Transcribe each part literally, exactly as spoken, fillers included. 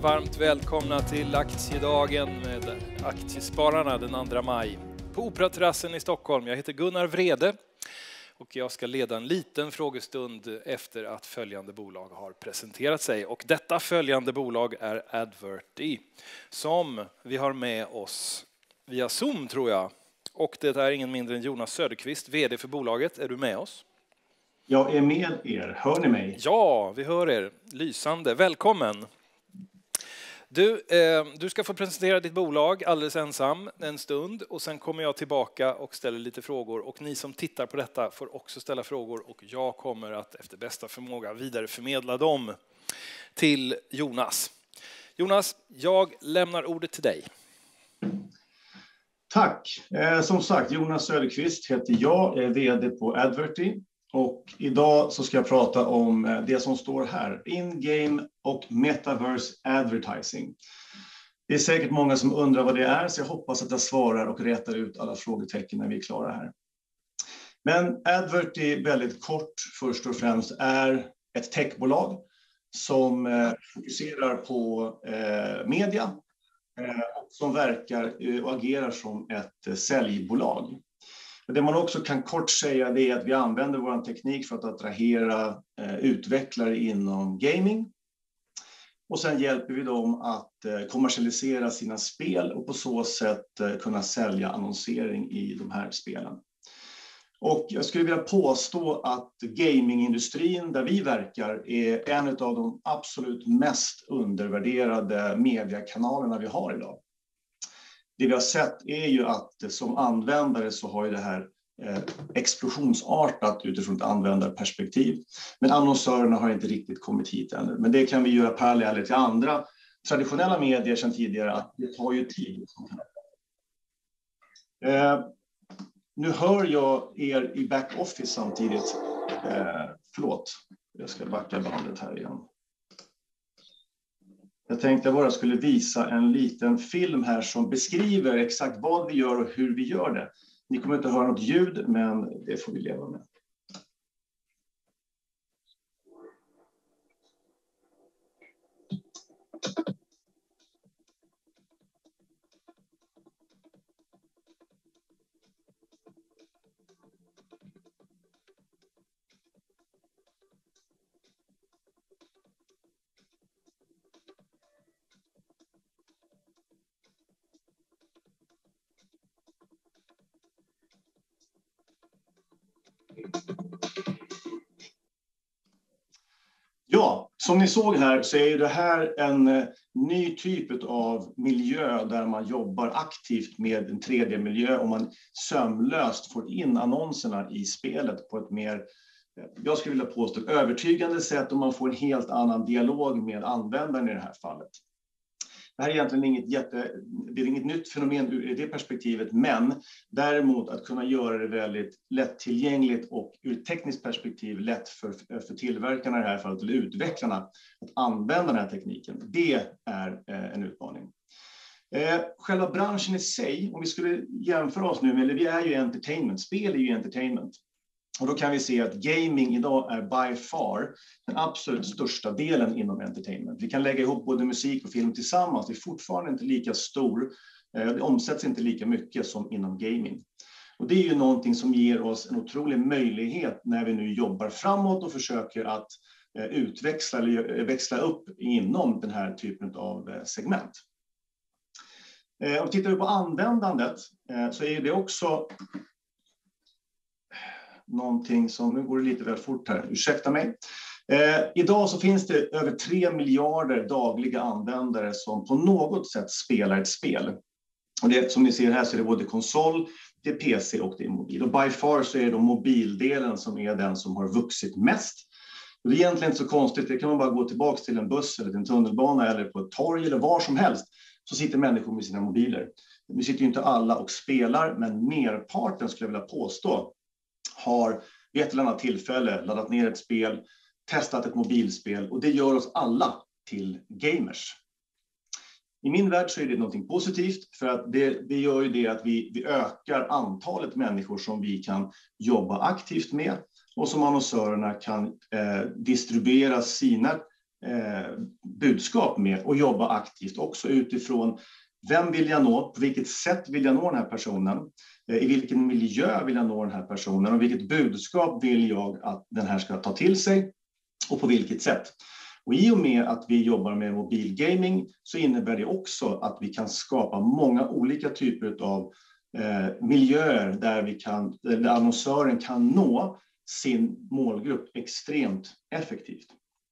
Varmt välkomna till aktiedagen med Aktiespararna den andra maj på Operaterrassen i Stockholm. Jag heter Gunnar Vrede och jag ska leda en liten frågestund efter att följande bolag har presenterat sig. Och detta följande bolag är Adverty som vi har med oss via Zoom tror jag. Och det är ingen mindre än Jonas Söderqvist, vd för bolaget. Är du med oss? Jag är med er. Hör ni mig? Ja, vi hör er. Lysande. Välkommen. Du, eh, du ska få presentera ditt bolag alldeles ensam en stund och sen kommer jag tillbaka och ställer lite frågor. Och ni som tittar på detta får också ställa frågor och jag kommer att efter bästa förmåga vidareförmedla dem till Jonas. Jonas, jag lämnar ordet till dig. Tack. Eh, som sagt, Jonas Söderqvist heter jag, är vd på Adverty. Och idag så ska jag prata om det som står här, in-game och metaverse advertising. Det är säkert många som undrar vad det är, så jag hoppas att jag svarar och rätar ut alla frågetecken när vi är klara här. Men Adverty, väldigt kort, först och främst är ett techbolag som fokuserar på media och som verkar och agerar som ett säljbolag. Det man också kan kort säga det är att vi använder vår teknik för att attrahera eh, utvecklare inom gaming. Och sen hjälper vi dem att eh, kommersialisera sina spel och på så sätt eh, kunna sälja annonsering i de här spelen. Och jag skulle vilja påstå att gamingindustrin där vi verkar är en av de absolut mest undervärderade mediekanalerna vi har idag. Det vi har sett är ju att som användare så har ju det här eh, explosionsartat utifrån ett användarperspektiv. Men annonsörerna har inte riktigt kommit hit ännu. Men det kan vi göra parallellt till andra traditionella medier sedan tidigare att det tar ju tid. Eh, nu hör jag er i backoffice samtidigt. Eh, förlåt, jag ska backa bandet här igen. Jag tänkte jag bara skulle visa en liten film här som beskriver exakt vad vi gör och hur vi gör det. Ni kommer inte att höra något ljud, men det får vi leva med. Ja, som ni såg här så är det här en ny typ av miljö där man jobbar aktivt med en tre D-miljö och man sömlöst får in annonserna i spelet på ett mer, jag skulle vilja påstå, övertygande sätt och man får en helt annan dialog med användaren i det här fallet. Det här är egentligen inget, jätte, det är inget nytt fenomen ur det perspektivet, men däremot att kunna göra det väldigt lättillgängligt och ur tekniskt perspektiv lätt för, för tillverkarna i det här fallet, eller utvecklarna, att använda den här tekniken. Det är eh, en utmaning. Eh, själva branschen i sig, om vi skulle jämföra oss nu med, eller vi är ju entertainment, spel är ju entertainment. Och då kan vi se att gaming idag är by far den absolut största delen inom entertainment. Vi kan lägga ihop både musik och film tillsammans. Det är fortfarande inte lika stor, det omsätts inte lika mycket som inom gaming. Och det är ju någonting som ger oss en otrolig möjlighet när vi nu jobbar framåt och försöker att utväxla eller växla upp inom den här typen av segment. Om vi tittar på användandet så är det också någonting som, nu går det lite väl fort här, ursäkta mig. Eh, idag så finns det över tre miljarder dagliga användare som på något sätt spelar ett spel. Och det, som ni ser här så är det både konsol, det är P C och det är mobil. Och by far så är det mobildelen som är den som har vuxit mest. Och det är egentligen inte så konstigt, det kan man bara gå tillbaka till en buss eller till en tunnelbana eller på ett torg eller var som helst. Så sitter människor med sina mobiler. Nu sitter ju inte alla och spelar, men merparten skulle jag vilja påstå har vid ett eller annat tillfälle laddat ner ett spel, testat ett mobilspel och det gör oss alla till gamers. I min värld så är det något positivt för att det, det gör ju det att vi, vi ökar antalet människor som vi kan jobba aktivt med och som annonsörerna kan eh, distribuera sina eh, budskap med och jobba aktivt också utifrån vem vill jag nå, på vilket sätt vill jag nå den här personen, eh, i vilken miljö vill jag nå den här personen och vilket budskap vill jag att den här ska ta till sig och på vilket sätt. Och i och med att vi jobbar med mobilgaming så innebär det också att vi kan skapa många olika typer av eh, miljöer där, vi kan, där annonsören kan nå sin målgrupp extremt effektivt.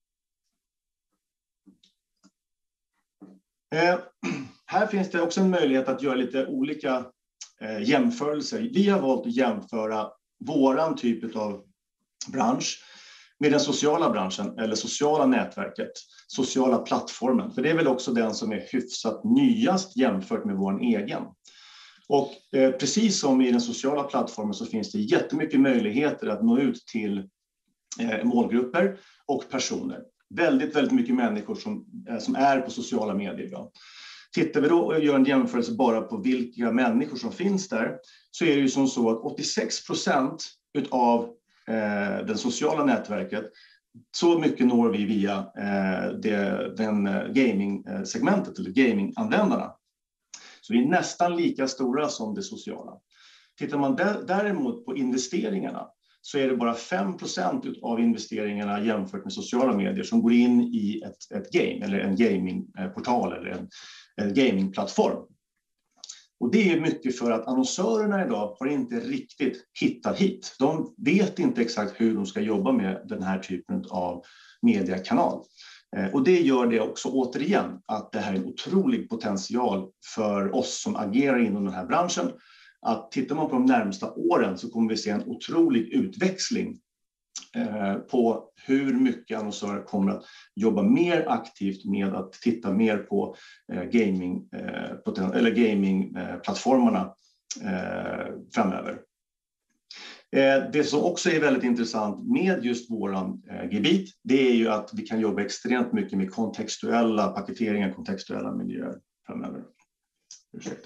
Eh, här finns det också en möjlighet att göra lite olika eh, jämförelser. Vi har valt att jämföra våran typ av bransch med den sociala branschen eller sociala nätverket, sociala plattformen. För det är väl också den som är hyfsat nyast jämfört med vår egen. Och eh, precis som i den sociala plattformen så finns det jättemycket möjligheter att nå ut till eh, målgrupper och personer. Väldigt, väldigt mycket människor som, eh, som är på sociala medier idag. Tittar vi då och gör en jämförelse bara på vilka människor som finns där så är det ju som så att åttiosex procent utav eh, det sociala nätverket, så mycket når vi via eh, det, den gaming-segmentet eller gaming-användarna. Så vi är nästan lika stora som det sociala. Tittar man däremot på investeringarna så är det bara fem procent av investeringarna jämfört med sociala medier som går in i ett, ett game eller en gamingportal eller en, en gamingplattform. Och det är mycket för att annonsörerna idag har inte riktigt hittat hit. De vet inte exakt hur de ska jobba med den här typen av mediekanal. Och det gör det också återigen att det här är en otrolig potential för oss som agerar inom den här branschen. Att tittar man på de närmsta åren så kommer vi se en otrolig utväxling på hur mycket annonsörer kommer att jobba mer aktivt med att titta mer på gaming, eller gamingplattformarna framöver. Det som också är väldigt intressant med just våran gebit, det är ju att vi kan jobba extremt mycket med kontextuella paketeringar, kontextuella miljöer framöver. Ursäkta.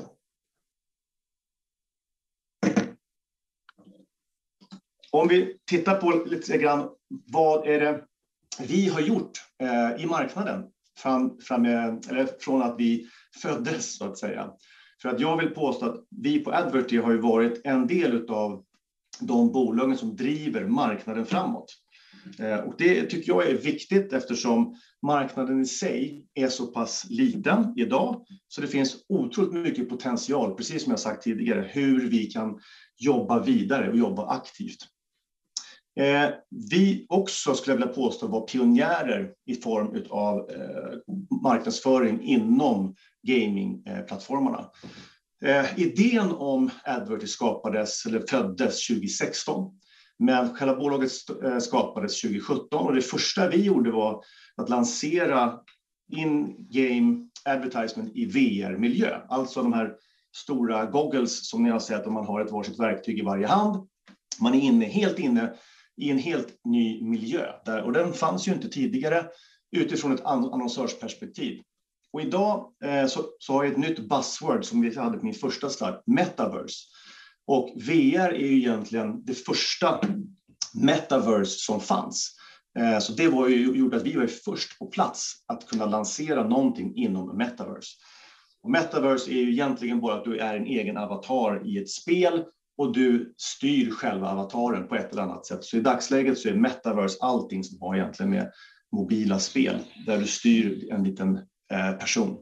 Om vi tittar på lite grann, vad är det vi har gjort eh, i marknaden fram, fram, eller från att vi föddes så att säga. För att jag vill påstå att vi på Adverty har ju varit en del av de bolagen som driver marknaden framåt. Eh, och det tycker jag är viktigt eftersom marknaden i sig är så pass liten idag. Så det finns otroligt mycket potential, precis som jag sagt tidigare, hur vi kan jobba vidare och jobba aktivt. Eh, vi också skulle jag vilja påstå var pionjärer i form av eh, marknadsföring inom gamingplattformarna. Eh, idén om Adverty skapades eller föddes tjugo sexton, men själva bolaget skapades tjugo sjutton och det första vi gjorde var att lansera in-game advertisement i V R-miljö. Alltså de här stora goggles som ni har sett om man har ett varsitt verktyg i varje hand. Man är inne, helt inne i en helt ny miljö där, och den fanns ju inte tidigare utifrån ett annonsörsperspektiv. Och idag eh, så, så har jag ett nytt buzzword som vi hade på min första slide, metaverse. Och V R är ju egentligen det första metaverse som fanns. Eh, så det var ju gjort att vi var först på plats att kunna lansera någonting inom metaverse. Och metaverse är ju egentligen bara att du är en egen avatar i ett spel och du styr själva avataren på ett eller annat sätt. Så i dagsläget så är metaverse allting som har egentligen med mobila spel där du styr en liten eh, person.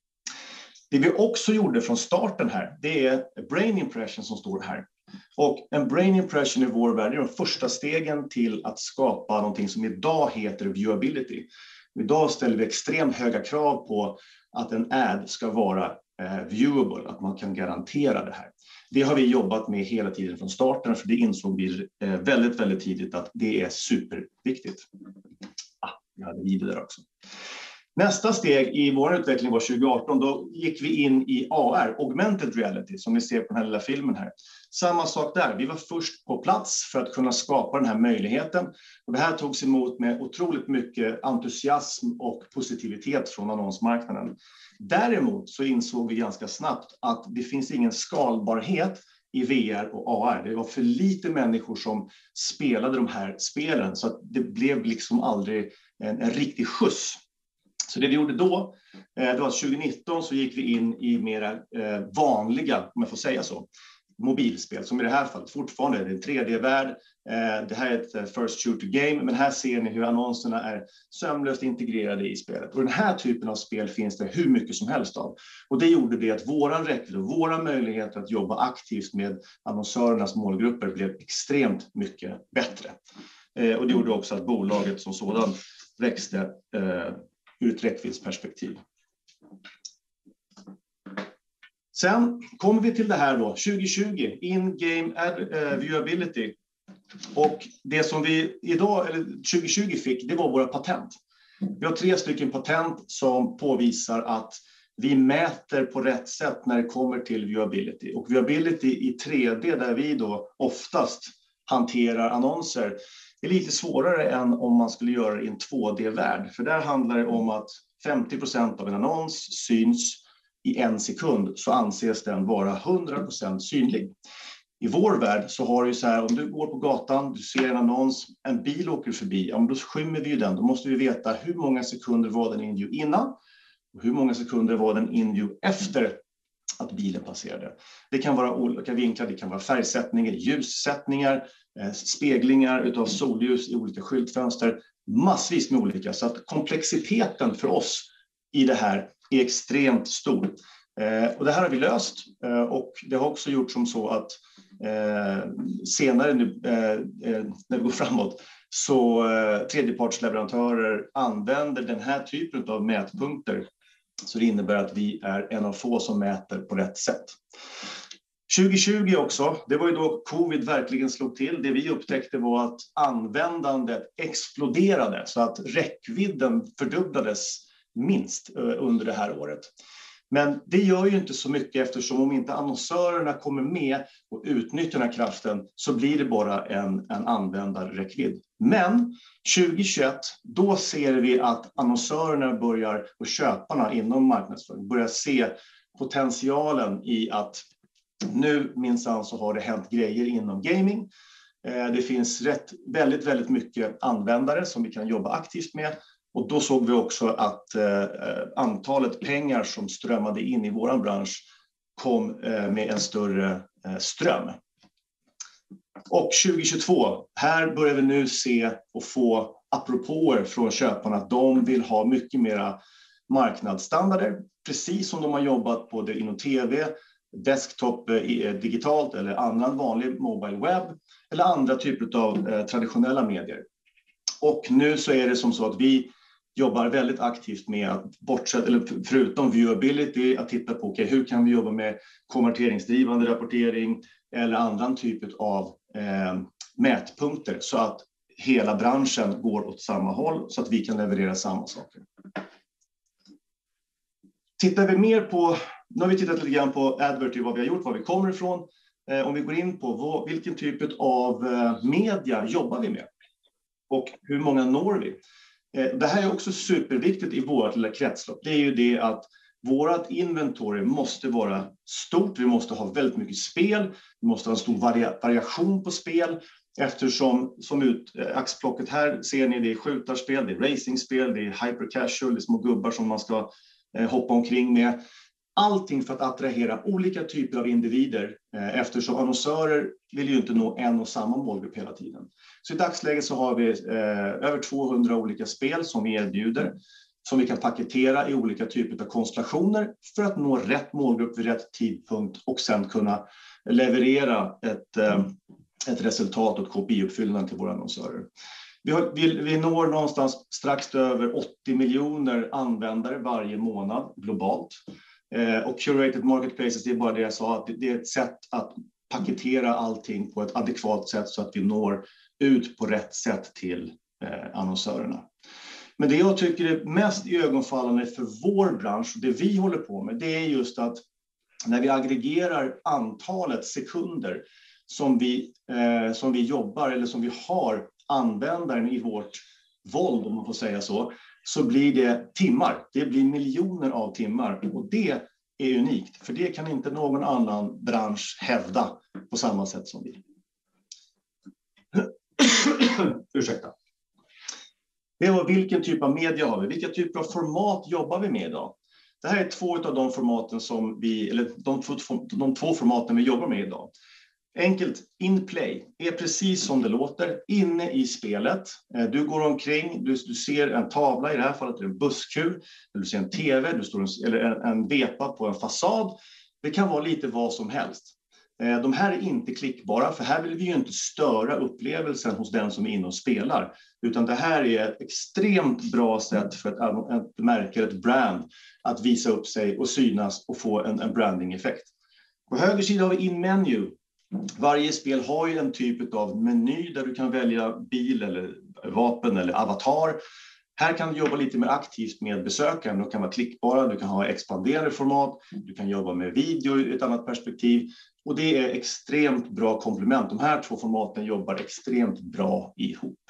Det vi också gjorde från starten här, det är brain impression som står här. Och en brain impression i vår värld är de första stegen till att skapa någonting som idag heter viewability. Idag ställer vi extremt höga krav på att en ad ska vara eh, viewable, att man kan garantera det här. Det har vi jobbat med hela tiden från starten, för det insåg vi eh, väldigt, väldigt tidigt att det är superviktigt. Ah, jag hade video där också. Nästa steg i vår utveckling var tjugo arton, då gick vi in i A R, augmented reality, som ni ser på den här lilla filmen här. Samma sak där, vi var först på plats för att kunna skapa den här möjligheten. Och det här togs emot med otroligt mycket entusiasm och positivitet från annonsmarknaden. Däremot så insåg vi ganska snabbt att det finns ingen skalbarhet i V R och A R. Det var för lite människor som spelade de här spelen, så att det blev liksom aldrig en, en riktig skjuts. Så det vi gjorde då, eh, det var tjugonitton så gick vi in i mera eh, vanliga, om jag får säga så, mobilspel, som i det här fallet fortfarande är det en tre D-värld. Eh, det här är ett first shooter game, men här ser ni hur annonserna är sömlöst integrerade i spelet. Och den här typen av spel finns det hur mycket som helst av. Och det gjorde det att våran räckvidd och våra möjligheter att jobba aktivt med annonsörernas målgrupper blev extremt mycket bättre. Eh, och det gjorde också att bolaget som sådan växte eh, ur ett räckviddsperspektiv. Sen kommer vi till det här då, tjugo tjugo, in-game uh, viewability. Och det som vi idag, eller tjugo tjugo fick, det var våra patent. Vi har tre stycken patent som påvisar att vi mäter på rätt sätt när det kommer till viewability. Och viewability i tre D, där vi då oftast hanterar annonser, är lite svårare än om man skulle göra det i en två D-värld. För där handlar det om att femtio procent av en annons syns i en sekund, så anses den vara hundra procent synlig. I vår värld så har du så här, om du går på gatan, du ser en annons, en bil åker förbi, ja, då skymmer vi ju den. Då måste vi veta hur många sekunder var den in view innan och hur många sekunder var den in view efter att bilen passerade. Det kan vara olika vinklar, det kan vara färgsättningar, ljussättningar, eh, speglingar utav solljus i olika skyltfönster, massvis med olika. Så att komplexiteten för oss i det här är extremt stor. Eh, och det här har vi löst eh, och det har också gjort som så att eh, senare nu, eh, när vi går framåt, så eh, tredjepartsleverantörer använder den här typen av mätpunkter. Så det innebär att vi är en av få som mäter på rätt sätt. tjugo tjugo också, det var ju då covid verkligen slog till. Det vi upptäckte var att användandet exploderade, så att räckvidden fördubblades minst under det här året. Men det gör ju inte så mycket, eftersom om inte annonsörerna kommer med och utnyttjar den här kraften så blir det bara en, en användarräckvidd. Men tjugo tjugoett, då ser vi att annonsörerna börjar, och köparna inom marknadsföring börjar se potentialen i att nu minsann så har det hänt grejer inom gaming. Det finns rätt, väldigt, väldigt mycket användare som vi kan jobba aktivt med. Och då såg vi också att eh, antalet pengar som strömmade in i vår bransch kom eh, med en större eh, ström. Och tjugo tjugotvå, här börjar vi nu se och få apropåer från köparna att de vill ha mycket mera marknadsstandarder. Precis som de har jobbat både inom tv, desktop eh, digitalt eller annan vanlig mobile web eller andra typer av eh, traditionella medier. Och nu så är det som så att vi jobbar väldigt aktivt med att bortsett, eller förutom viewability, att titta på okay, hur kan vi jobba med konverteringsdrivande rapportering eller annan typ av eh, mätpunkter så att hela branschen går åt samma håll så att vi kan leverera samma saker. Tittar vi mer på, nu har vi tittat lite grann på Adverty, vad vi har gjort, var vi kommer ifrån. Eh, om vi går in på vad, vilken typ av eh, media jobbar vi med och hur många når vi? Det här är också superviktigt i vårt lilla kretslopp. Det är ju det att vårt inventory måste vara stort. Vi måste ha väldigt mycket spel. Vi måste ha en stor varia- variation på spel. Eftersom, som ut, axplocket här ser ni, det är skjutarspel, det är racingspel, det är hyper casual, det är små gubbar som man ska eh, hoppa omkring med. Allting för att attrahera olika typer av individer eh, eftersom annonsörer vill ju inte nå en och samma målgrupp hela tiden. Så i dagsläget så har vi eh, över tvåhundra olika spel som vi erbjuder som vi kan paketera i olika typer av konstellationer för att nå rätt målgrupp vid rätt tidpunkt och sen kunna leverera ett, eh, ett resultat och K P I-uppfyllnad till våra annonsörer. Vi, har, vi, vi når någonstans strax över åttio miljoner användare varje månad globalt. Eh, och curated marketplaces, det är bara det jag sa, att det, det är ett sätt att paketera allting på ett adekvat sätt så att vi når ut på rätt sätt till eh, annonsörerna. Men det jag tycker är mest ögonfallande för vår bransch och det vi håller på med, det är just att när vi aggregerar antalet sekunder som vi, eh, som vi jobbar eller som vi har användaren i vårt våld, om man får säga så, så blir det timmar. Det blir miljoner av timmar och det är unikt. För det kan inte någon annan bransch hävda på samma sätt som vi. Ursäkta. Det var vilken typ av media har vi? Vilka typer av format jobbar vi med idag? Det här är två av de formaten som vi, eller de två, de två formaten vi jobbar med idag. Enkelt, in-play är precis som det låter, inne i spelet. Du går omkring, du, du ser en tavla, i det här fallet är det en busskur, du ser en tv, du står en, eller en, en vepa på en fasad. Det kan vara lite vad som helst. De här är inte klickbara, för här vill vi ju inte störa upplevelsen hos den som är inne och spelar. Utan det här är ett extremt bra sätt för ett, ett märke, ett brand, att visa upp sig och synas och få en, en branding-effekt. På höger sida har vi in-menu. Varje spel har ju en typ av meny där du kan välja bil eller vapen eller avatar. Här kan du jobba lite mer aktivt med besökaren. De kan vara klickbara, du kan ha expanderande format, du kan jobba med video i ett annat perspektiv. Och det är extremt bra komplement. De här två formaten jobbar extremt bra ihop.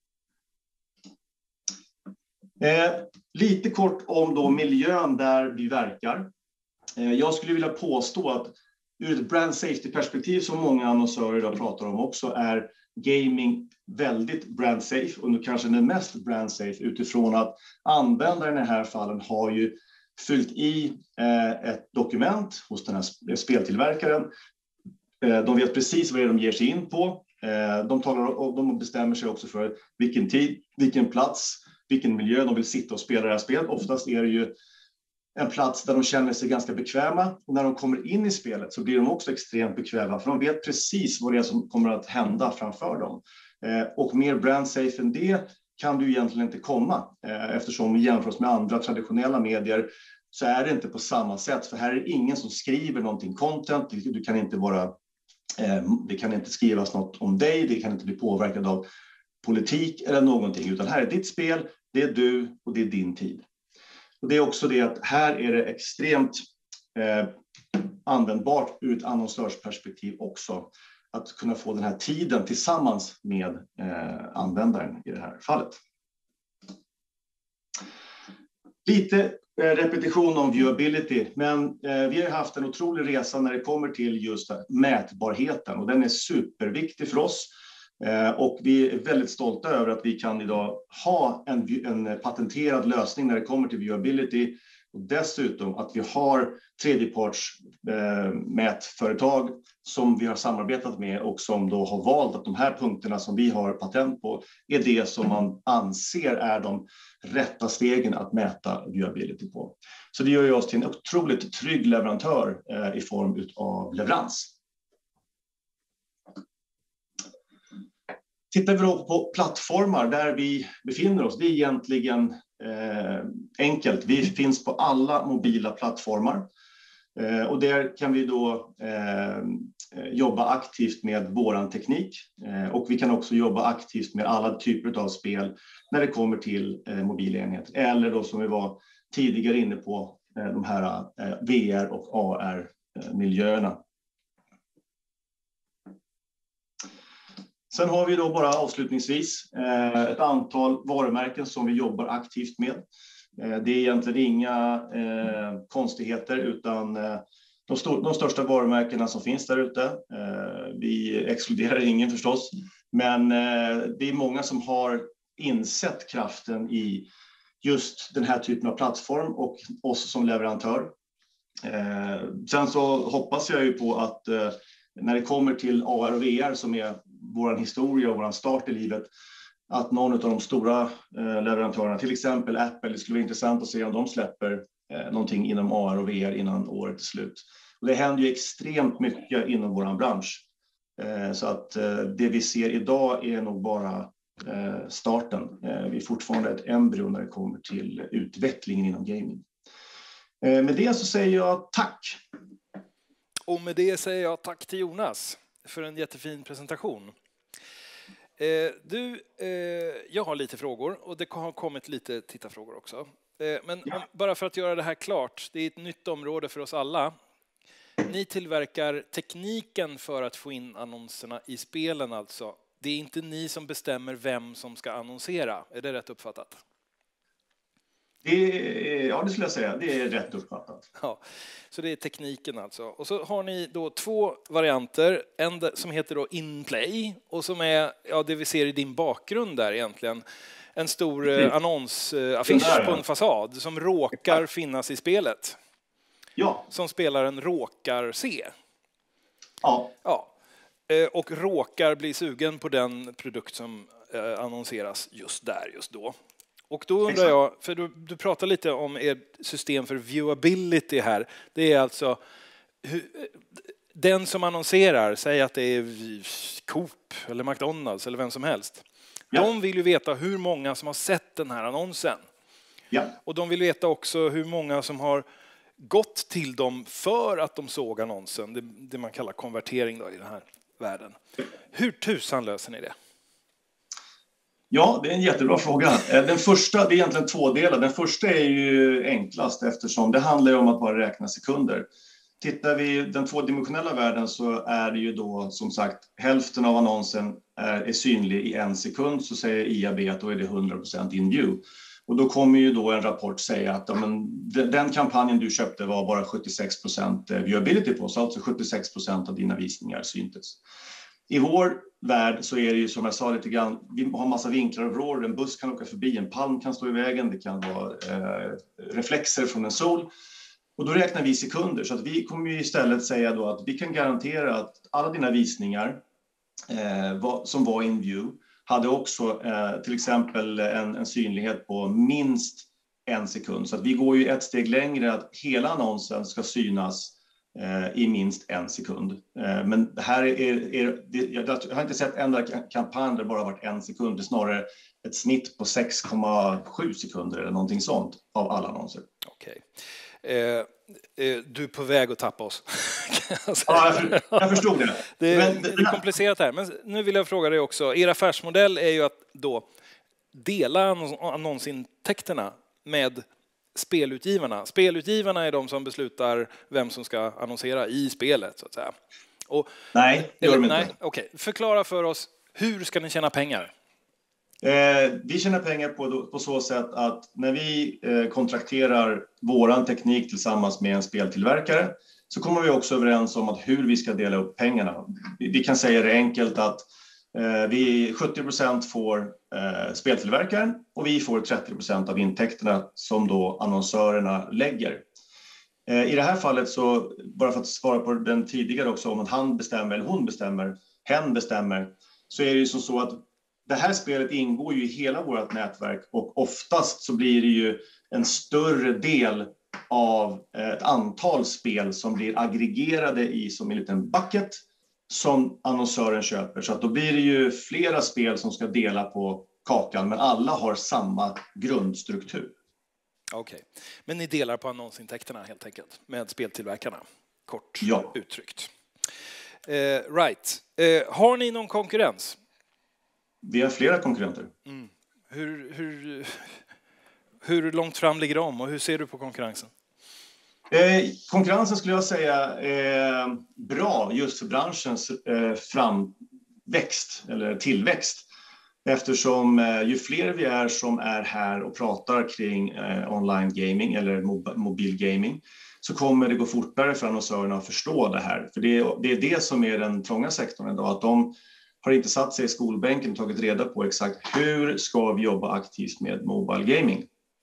Eh, lite kort om då miljön där vi verkar. Eh, jag skulle vilja påstå att ur ett brand safety-perspektiv, som många annonsörer idag pratar om också, är gaming väldigt brand safe, och nu kanske den mest brand safe utifrån att användaren i den här fallen har ju fyllt i eh, ett dokument hos den här speltillverkaren. Eh, de vet precis vad det är de ger sig in på. Eh, de, talar, och de bestämmer sig också för vilken tid, vilken plats, vilken miljö de vill sitta och spela det här spelet. Oftast är det ju en plats där de känner sig ganska bekväma. Och när de kommer in i spelet så blir de också extremt bekväma, för de vet precis vad det är som kommer att hända framför dem. Eh, och mer brand safe än det kan du egentligen inte komma. Eh, eftersom jämfört med andra traditionella medier så är det inte på samma sätt. För här är det ingen som skriver någonting content. Du kan inte vara, eh, det kan inte skrivas något om dig. Det kan inte bli påverkad av politik eller någonting. Utan här är ditt spel, det är du och det är din tid. Och det är också det att här är det extremt eh, användbart ur ett annonsörsperspektiv också. Att kunna få den här tiden tillsammans med eh, användaren i det här fallet. Lite eh, repetition om viewability, men eh, vi har haft en otrolig resa när det kommer till just mätbarheten, och den är superviktig för oss. Eh, och vi är väldigt stolta över att vi kan idag ha en, en patenterad lösning när det kommer till viewability. Och dessutom att vi har tredjeparts eh, mätföretag som vi har samarbetat med och som då har valt att de här punkterna som vi har patent på är det som man anser är de rätta stegen att mäta viewability på. Så det gör ju oss till en otroligt trygg leverantör eh, i form av leverans. Tittar vi då på plattformar där vi befinner oss, det är egentligen eh, enkelt. Vi finns på alla mobila plattformar. Eh, och där kan vi då eh, jobba aktivt med våran teknik. Eh, och vi kan också jobba aktivt med alla typer av spel när det kommer till eh, mobilenheter. Eller då som vi var tidigare inne på, eh, de här eh, V R och A R-miljöerna. Sen har vi då bara avslutningsvis eh, ett antal varumärken som vi jobbar aktivt med. Eh, det är egentligen inga eh, konstigheter, utan eh, de, st- de största varumärkena som finns där ute. Eh, vi exkluderar ingen förstås, men eh, det är många som har insett kraften i just den här typen av plattform och oss som leverantör. Eh, sen så hoppas jag ju på att eh, när det kommer till A R och V R, som är vår historia och vår start i livet, att någon av de stora eh, leverantörerna, till exempel Apple, det skulle vara intressant att se om de släpper eh, någonting inom A R och V R innan året är slut. Och det händer ju extremt mycket inom vår bransch. Eh, så att eh, det vi ser idag är nog bara eh, starten. Eh, vi är fortfarande ett embryo när det kommer till utvecklingen inom gaming. Eh, med det så säger jag tack. Och med det säger jag tack till Jonas för en jättefin presentation. Eh, du, eh, jag har lite frågor och det har kommit lite tittarfrågor också. Eh, men om, bara för att göra det här klart, det är ett nytt område för oss alla. Ni tillverkar tekniken för att få in annonserna i spelen alltså. Det är inte ni som bestämmer vem som ska annonsera. Är det rätt uppfattat? Det är, ja, det skulle jag säga. Det är rätt uppfattat. Ja, så det är tekniken alltså. Och så har ni då två varianter. En som heter då In-Play och som är ja, det vi ser i din bakgrund där egentligen. en stor eh, annonsaffisch på en fasad som råkar finnas i spelet. Ja. Som spelaren råkar se. Ja. Ja. Eh, och råkar bli sugen på den produkt som eh, annonseras just där, just då. Och då undrar Exakt. jag, för du, du pratar lite om ert system för viewability här. Det är alltså hur, den som annonserar, säg att det är Coop eller McDonalds eller vem som helst. Ja. De vill ju veta hur många som har sett den här annonsen. Ja. Och de vill veta också hur många som har gått till dem för att de såg annonsen. Det, det man kallar konvertering då i den här världen. Hur tusan löser ni det? Ja, det är en jättebra fråga. Den första, det är egentligen två delar. Den första är ju enklast eftersom det handlar om att bara räkna sekunder. Tittar vi den tvådimensionella världen så är det ju då som sagt hälften av annonsen är, är synlig i en sekund, så säger I A B att då är det hundra procent in view. Och då kommer ju då en rapport säga att ja, men, den kampanjen du köpte var bara sjuttiosex procent viewability på, så alltså sjuttiosex procent av dina visningar syntes. I vår värld så är det ju som jag sa lite grann, vi har massa vinklar och vrår, en buss kan åka förbi, en palm kan stå i vägen, det kan vara eh, reflexer från en sol. Och då räknar vi sekunder, så att vi kommer ju istället säga då att vi kan garantera att alla dina visningar eh, var, som var in view hade också eh, till exempel en, en synlighet på minst en sekund. Så att vi går ju ett steg längre att hela annonsen ska synas eh, i minst en sekund. Eh, men det här är, är det, jag har inte sett enda kampanj där det bara varit en sekund. Det är snarare ett snitt på sex komma sju sekunder eller någonting sånt av alla annonser. Okej. Eh, eh, du är på väg att tappa oss. Ja, jag, jag förstod det. Det, men, det är komplicerat här. Men nu vill jag fråga dig också. Er affärsmodell är ju att då dela annonsintäkterna med spelutgivarna. Spelutgivarna är de som beslutar vem som ska annonsera i spelet, så att säga. Och, nej, det gör de inte. Nej, okej. Förklara för oss, hur ska ni tjäna pengar? Eh, vi tjänar pengar på, på så sätt att när vi eh, kontrakterar våran teknik tillsammans med en speltillverkare så kommer vi också överens om att hur vi ska dela upp pengarna. Vi, vi kan säga det enkelt att eh, vi sjuttio procent får eh, speltillverkaren och vi får trettio procent av intäkterna som då annonsörerna lägger. Eh, I det här fallet så, bara för att svara på den tidigare också, om att han bestämmer eller hon bestämmer, hen bestämmer, så är det ju så att det här spelet ingår ju i hela vårt nätverk och oftast så blir det ju en större del av ett antal spel som blir aggregerade i som en liten bucket som annonsören köper. Så att då blir det ju flera spel som ska dela på kakan, men alla har samma grundstruktur. Okej, men ni delar på annonsintäkterna helt enkelt med speltillverkarna, kort ja. uttryckt. Eh, right. Eh, har ni någon konkurrens? Vi har flera konkurrenter. Mm. Hur, hur, hur långt fram ligger de och hur ser du på konkurrensen? Eh, konkurrensen skulle jag säga är bra just för branschens eh, framväxt eller tillväxt. Eftersom eh, ju fler vi är som är här och pratar kring eh, online gaming eller mob- mobil gaming så kommer det gå fortare för annonsörerna att förstå det här. För det är det, är det som är den trånga sektorn idag, att de har inte satt sig i skolbänken och tagit reda på exakt hur ska vi jobba aktivt med mobile gaming.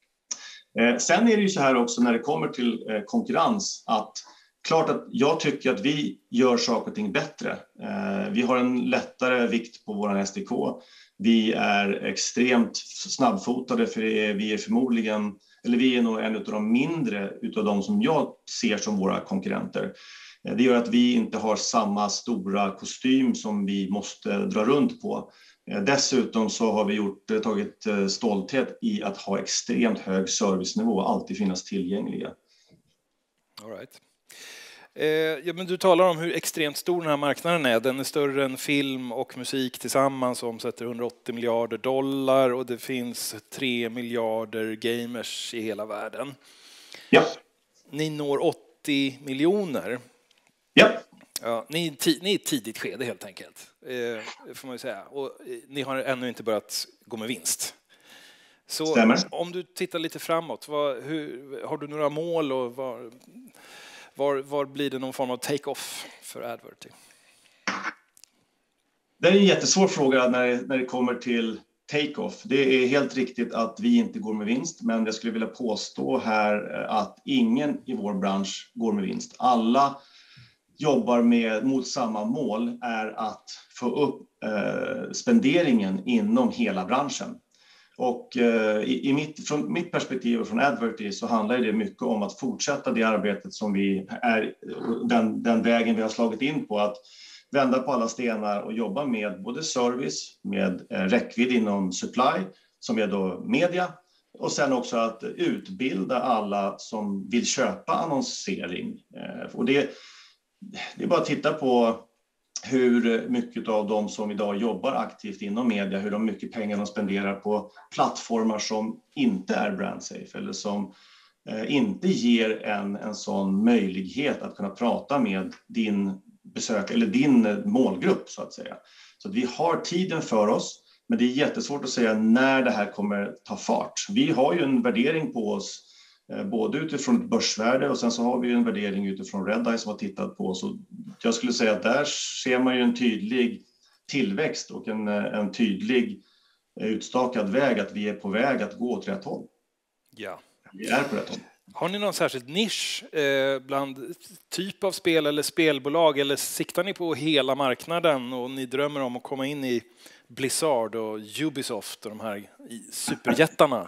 Eh, sen är det ju så här också när det kommer till eh, konkurrens att klart att jag tycker att vi gör saker och ting bättre. Eh, vi har en lättare vikt på våran S D K. Vi är extremt snabbfotade för vi är förmodligen, eller vi är nog en av de mindre utav de som jag ser som våra konkurrenter. Det gör att vi inte har samma stora kostym som vi måste dra runt på. Dessutom så har vi gjort, tagit stolthet i att ha extremt hög servicenivå och alltid finnas tillgängliga. All right. Eh, ja, men du talar om hur extremt stor den här marknaden är. Den är större än film och musik tillsammans, omsätter hundraåttio miljarder dollar och det finns tre miljarder gamers i hela världen. Ja. Ni når åttio miljoner. Ja. Ja, ni, är ni är ett tidigt skede helt enkelt, eh, får man ju säga. Och eh, ni har ännu inte börjat gå med vinst. Så Stämmer. Om du tittar lite framåt, vad, hur, har du några mål och var, var, var blir det någon form av take-off för Adverty? Det är en jättesvår fråga när det, när det kommer till take-off. Det är helt riktigt att vi inte går med vinst, men jag skulle vilja påstå här att ingen i vår bransch går med vinst. Alla jobbar med mot samma mål, är att få upp eh, spenderingen inom hela branschen. Och eh, i, i mitt, från mitt perspektiv och från Adverty så handlar det mycket om att fortsätta det arbetet som vi är, den, den vägen vi har slagit in på, att vända på alla stenar och jobba med både service, med eh, räckvidd inom supply, som är då media, och sen också att utbilda alla som vill köpa annonsering. Eh, och det, det är bara att titta på hur mycket av de som idag jobbar aktivt inom media, hur de mycket pengar de spenderar på plattformar som inte är brand safe eller som eh, inte ger en, en sån möjlighet att kunna prata med din besök eller din målgrupp så att säga. Så att vi har tiden för oss, men det är jättesvårt att säga när det här kommer ta fart. Vi har ju en värdering på oss både utifrån ett börsvärde och sen så har vi en värdering utifrån Redeye som har tittat på oss. Jag skulle säga att där ser man ju en tydlig tillväxt och en, en tydlig utstakad väg att vi är på väg att gå åt rätt håll. Ja. Vi är på rätt håll. Har ni någon särskild nisch eh, bland typ av spel eller spelbolag, eller siktar ni på hela marknaden och ni drömmer om att komma in i Blizzard och Ubisoft och de här superjättarna?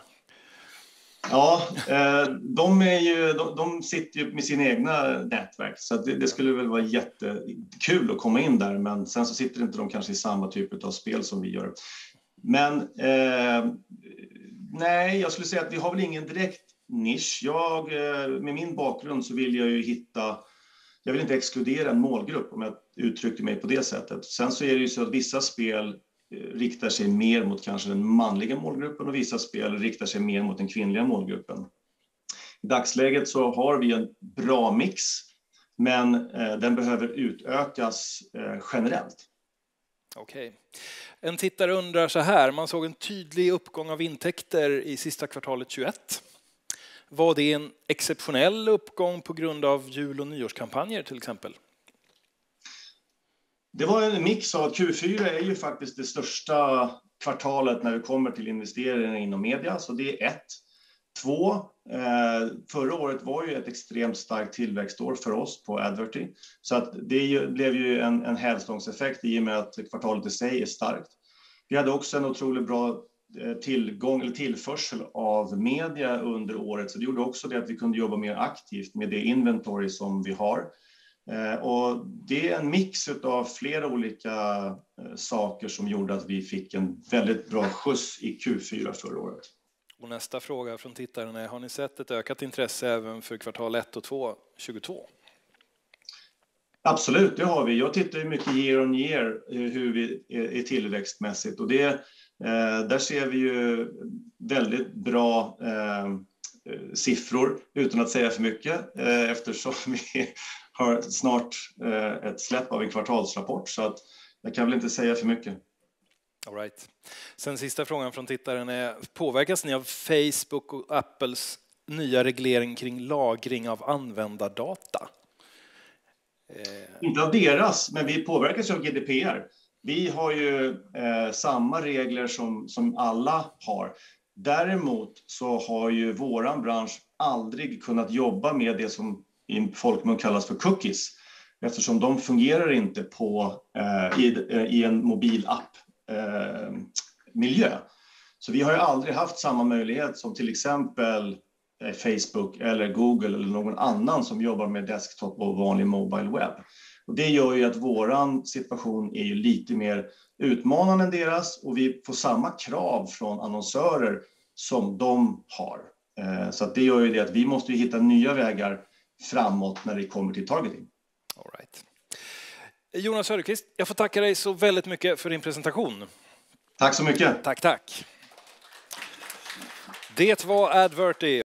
Ja, de, är ju, de, de sitter ju med sina egna nätverk, så det, det skulle väl vara jättekul att komma in där, men sen så sitter inte de kanske i samma typ av spel som vi gör. Men eh, nej, jag skulle säga att vi har väl ingen direkt nisch. Jag, med min bakgrund så vill jag ju hitta, jag vill inte exkludera en målgrupp om jag uttrycker mig på det sättet. Sen så är det ju så att vissa spel riktar sig mer mot kanske den manliga målgruppen och vissa spel riktar sig mer mot den kvinnliga målgruppen. I dagsläget så har vi en bra mix, men eh, den behöver utökas eh, generellt. Okej. En tittare undrar så här, man såg en tydlig uppgång av intäkter i sista kvartalet tjugoett. Var det en exceptionell uppgång på grund av jul- och nyårskampanjer till exempel? Det var en mix av att Q fyra är ju faktiskt det största kvartalet när det kommer till investeringar inom media, så det är ett. Två, eh, förra året var ju ett extremt starkt tillväxtår för oss på Adverty, så att det ju, blev ju en, en hävstångseffekt i och med att kvartalet i sig är starkt. Vi hade också en otroligt bra tillgång eller tillförsel av media under året, så det gjorde också det att vi kunde jobba mer aktivt med det inventory som vi har. Och det är en mix av flera olika saker som gjorde att vi fick en väldigt bra skjuts i Q fyra förra året. Och nästa fråga från tittaren är, har ni sett ett ökat intresse även för kvartal ett och två tjugotvå? Absolut, det har vi. Jag tittar ju mycket year on year hur vi är tillväxtmässigt, och det, där ser vi ju väldigt bra eh, siffror utan att säga för mycket, eh, eftersom vi har snart eh, ett släpp av en kvartalsrapport, så att jag kan väl inte säga för mycket. All right. Sen sista frågan från tittaren är, påverkas ni av Facebook och Apples nya reglering kring lagring av användardata? Eh. Inte av deras, men vi påverkas av G D P R. Vi har ju eh, samma regler som, som alla har. Däremot så har ju våran bransch aldrig kunnat jobba med det som i folkmun kallas för cookies, eftersom de fungerar inte på, eh, i, i en mobilapp eh, miljö. Så vi har ju aldrig haft samma möjlighet som till exempel eh, Facebook eller Google eller någon annan som jobbar med desktop och vanlig mobile web. Och det gör ju att våran situation är ju lite mer utmanande än deras, och vi får samma krav från annonsörer som de har. Eh, så att det gör ju det att vi måste ju hitta nya vägar framåt när det kommer till targeting. All right. Jonas Söderqvist, jag får tacka dig så väldigt mycket för din presentation. Tack så mycket. Tack, tack. Det var Adverty.